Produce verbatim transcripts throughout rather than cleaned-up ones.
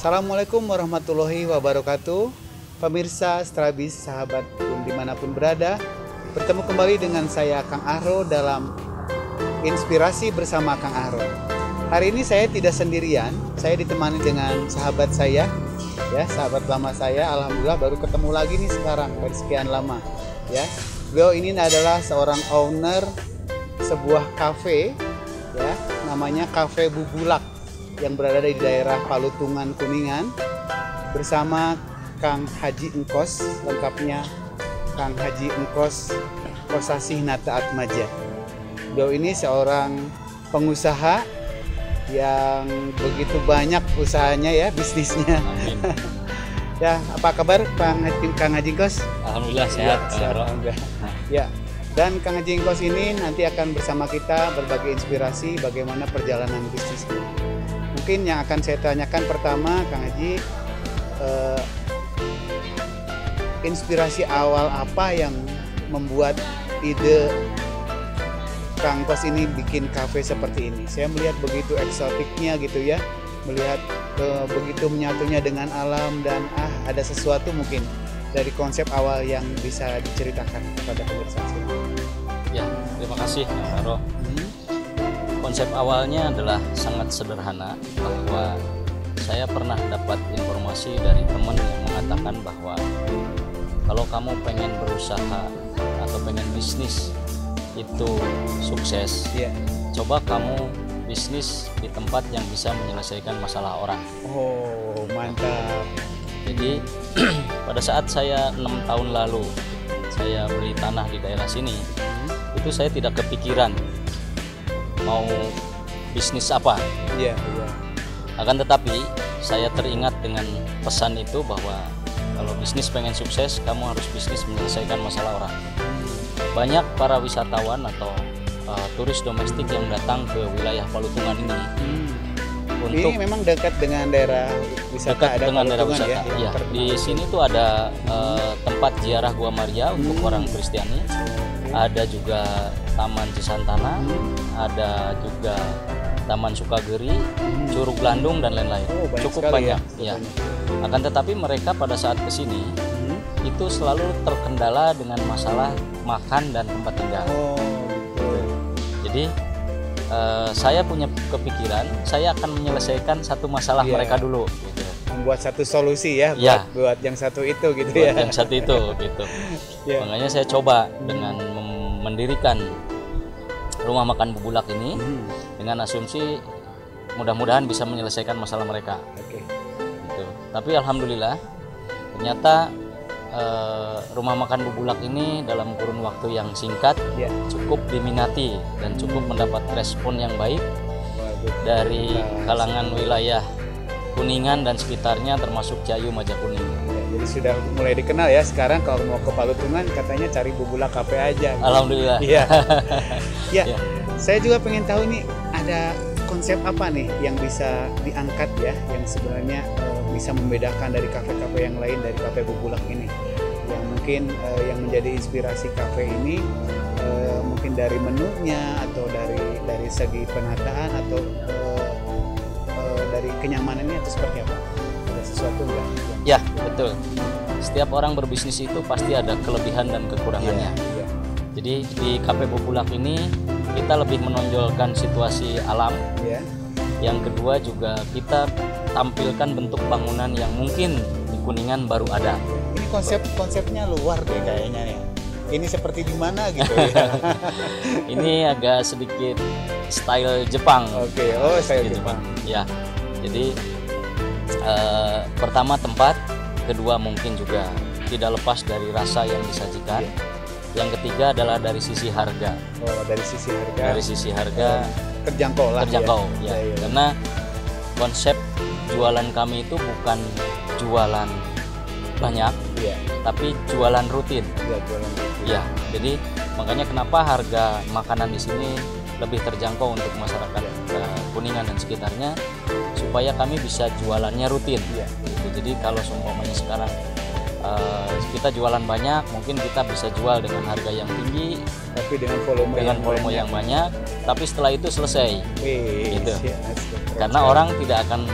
Assalamualaikum warahmatullahi wabarakatuh. Pemirsa Strabis, sahabat dimanapun berada, bertemu kembali dengan saya Kang Ahro dalam Inspirasi bersama Kang Ahro. Hari ini saya tidak sendirian, saya ditemani dengan sahabat saya, ya sahabat lama saya. Alhamdulillah baru ketemu lagi nih sekarang dari sekian lama, ya. Beliau ini adalah seorang owner sebuah kafe, ya, namanya Cafe Bubulak yang berada di daerah Palutungan, Kuningan, bersama Kang Haji Engkos, lengkapnya Kang Haji Engkos Kosasih Nata Atmaja. Beliau ini seorang pengusaha yang begitu banyak usahanya, ya, bisnisnya. Amin. Ya, apa kabar Kang Haji, Kang Haji Engkos? Alhamdulillah sehat. Ya, sehat, alhamdulillah. Ya, dan Kang Haji Engkos ini nanti akan bersama kita berbagi inspirasi bagaimana perjalanan bisnisnya. Mungkin yang akan saya tanyakan pertama, Kang Haji, eh, inspirasi awal apa yang membuat ide Kang Kos ini bikin kafe seperti ini? Saya melihat begitu eksotiknya gitu ya, melihat eh, begitu menyatunya dengan alam, dan ah ada sesuatu mungkin dari konsep awal yang bisa diceritakan kepada pemirsa. Ya, terima kasih Kang Ahro. Hmm. Konsep awalnya adalah sangat sederhana, bahwa saya pernah dapat informasi dari teman yang mengatakan bahwa kalau kamu pengen berusaha atau pengen bisnis itu sukses, Yeah. coba kamu bisnis di tempat yang bisa menyelesaikan masalah orang. Oh, mantap. Jadi pada saat saya enam tahun lalu saya beli tanah di daerah sini, Hmm. itu saya tidak kepikiran mau bisnis apa. Iya, iya. Akan tetapi saya teringat dengan pesan itu bahwa kalau bisnis pengen sukses, kamu harus bisnis menyelesaikan masalah orang. Banyak para wisatawan atau uh, turis domestik yang datang ke wilayah Palutungan ini Hmm. untuk Ini memang dekat dengan daerah wisata, dekat ada dengan daerah Palutungan, wisata. ya, Ya, yang terkenal. di sini tuh ada uh, tempat ziarah Gua Maria untuk Hmm. orang Kristiani. Ada juga Taman Cisantana, Hmm. ada juga Taman Sukageri, Hmm. Curug Landung, dan lain-lain. Oh, banyak Cukup sekali, banyak, ya. ya. Akan tetapi mereka pada saat kesini Hmm. itu selalu terkendala dengan masalah makan dan tempat tinggal. Oh, gitu. Jadi eh, saya punya kepikiran, saya akan menyelesaikan satu masalah Iya. mereka dulu. Gitu. Membuat satu solusi ya, buat, Ya. buat yang satu itu gitu Buat ya. yang satu itu, gitu. Ya. Makanya saya coba dengan mem- mendirikan rumah makan Bubulak ini Hmm. dengan asumsi mudah-mudahan bisa menyelesaikan masalah mereka. Oke. Gitu. Tapi alhamdulillah ternyata eh, rumah makan Bubulak ini dalam kurun waktu yang singkat Ya. cukup diminati dan cukup mendapat respon yang baik Waduh. dari Nah, kalangan wilayah Kuningan dan sekitarnya, termasuk Cayu Majakuning. ya, jadi sudah mulai dikenal ya sekarang. Kalau mau ke Palutungan katanya cari Bubulak Cafe aja. Alhamdulillah. Iya. Ya, Ya. saya juga pengen tahu nih, ada konsep apa nih yang bisa diangkat ya, yang sebenarnya eh, bisa membedakan dari kafe-kafe yang lain, dari Cafe Bubulak ini, yang mungkin eh, yang menjadi inspirasi kafe ini, eh, mungkin dari menunya atau dari dari segi penataan atau eh, eh, dari kenyamanannya, atau seperti apa? Ada sesuatu enggak? Ya, betul. Setiap orang berbisnis itu pasti ada kelebihan dan kekurangannya. Iya. Jadi di Cafe Bubulak ini kita lebih menonjolkan situasi alam. Iya. Yang kedua juga kita tampilkan bentuk bangunan yang mungkin di Kuningan baru ada. Ini konsep konsepnya luar deh kayaknya ya. Ini seperti di mana gitu ya. Ini agak sedikit style Jepang. Oke, oh saya Sedikit Jepang. Ya, jadi eh, pertama tempat, kedua mungkin juga tidak lepas dari rasa yang disajikan. Yang ketiga adalah dari sisi harga. Oh, dari sisi harga. Dari sisi harga terjangkau lah. terjangkau, ya. ya. Ya, ya. Karena konsep jualan kami itu bukan jualan banyak, Iya, tapi jualan rutin. ya, jualan gitu. Ya, jadi makanya kenapa harga makanan di sini lebih terjangkau untuk masyarakat eh, Kuningan dan sekitarnya, supaya kami bisa jualannya rutin. Iya. Gitu. Jadi kalau seumpamanya sekarang eh, kita jualan banyak, mungkin kita bisa jual dengan harga yang tinggi, Tapi dengan volume dengan yang volume banyak. yang banyak, tapi setelah itu selesai. Wih, Gitu. iya, keren Karena sekali. orang tidak akan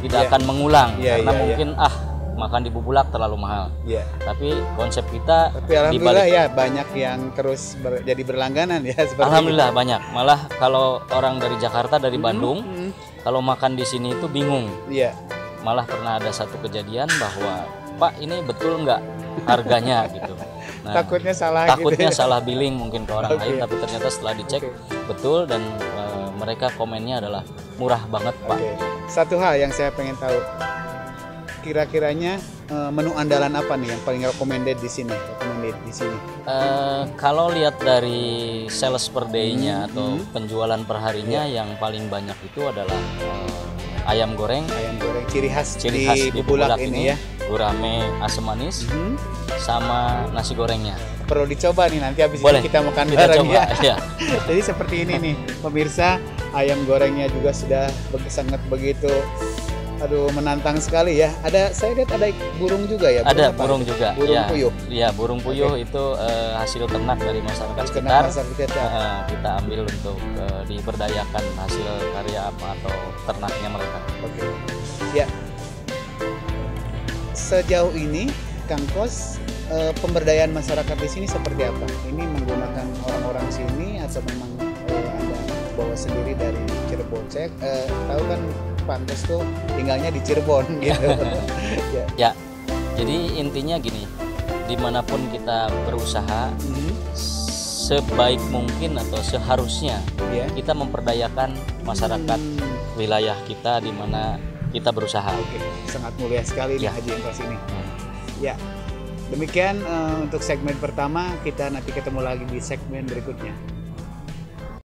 tidak yeah. akan mengulang yeah, karena yeah, mungkin yeah. ah makan di Bubulak terlalu mahal. Yeah. Tapi konsep kita Tapi alhamdulillah ya banyak yang terus ber, jadi berlangganan ya seperti alhamdulillah itu. Banyak. Malah kalau orang dari Jakarta, dari Mm-hmm. Bandung, mm-hmm. kalau makan di sini itu bingung. Iya. Yeah. Malah pernah ada satu kejadian bahwa Pak ini betul nggak harganya gitu. Nah, takutnya salah takutnya gitu ya? salah billing mungkin ke orang okay. lain, tapi ternyata setelah dicek okay. betul dan uh, mereka komennya adalah murah banget Pak. Okay. Satu hal yang saya pengen tahu, kira-kiranya uh, menu andalan apa nih yang paling recommended di sini? Recommended di sini. Uh, kalau lihat dari sales per day-nya hmm. atau hmm. penjualan perharinya yeah. yang paling banyak itu adalah uh, ayam goreng. Ayam goreng ciri khas ciri di, khas di Bubulak, Bubulak ini, ini ya. Gurame asam manis hmm. sama nasi gorengnya. Perlu dicoba nih nanti habis Boleh, ini kita makan kita bareng coba, ya. ya. Jadi seperti ini nih pemirsa, ayam gorengnya juga sudah sangat begitu, aduh menantang sekali ya. Ada saya lihat ada burung juga ya. Ada apa? burung juga. Burung ya. puyuh. Iya burung puyuh okay. itu uh, hasil ternak dari masyarakat sekitar. Masyarakat uh, kita ambil untuk uh, diberdayakan hasil karya apa atau ternaknya mereka. Oke. Okay. Ya. Sejauh ini Kang Kos, e, pemberdayaan masyarakat di sini seperti apa? Ini menggunakan orang-orang sini atau memang e, Anda bawa sendiri dari Cirebon? Saya e, tahu kan Pak Kos tuh tinggalnya di Cirebon gitu. ya. ya, jadi intinya gini, dimanapun kita berusaha, mm-hmm. sebaik mungkin atau seharusnya yeah. kita memperdayakan masyarakat hmm. wilayah kita di mana kita berusaha. Oke, sangat mulia sekali ya. nih Haji Engkos ini. Hmm. Ya, demikian uh, untuk segmen pertama. Kita nanti ketemu lagi di segmen berikutnya.